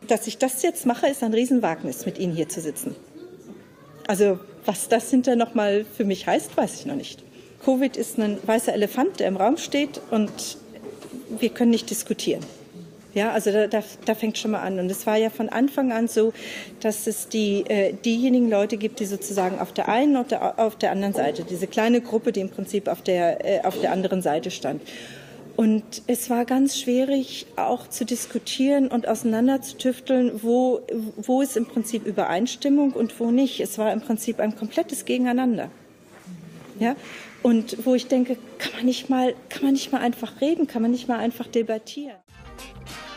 dass ich das jetzt mache, ist ein Riesenwagnis, mit Ihnen hier zu sitzen. Also was das hinterher nochmal für mich heißt, weiß ich noch nicht. Covid ist ein weißer Elefant, der im Raum steht und wir können nicht diskutieren. Ja, also da fängt schon mal an. Und es war ja von Anfang an so, dass es diejenigen Leute gibt, die sozusagen auf der einen und auf der anderen Seite, diese kleine Gruppe, die im Prinzip auf der anderen Seite stand. Und es war ganz schwierig, auch zu diskutieren und auseinanderzutüfteln, wo ist im Prinzip Übereinstimmung und wo nicht. Es war im Prinzip ein komplettes Gegeneinander. Ja? Und wo ich denke, kann man nicht mal einfach reden, kann man nicht mal einfach debattieren.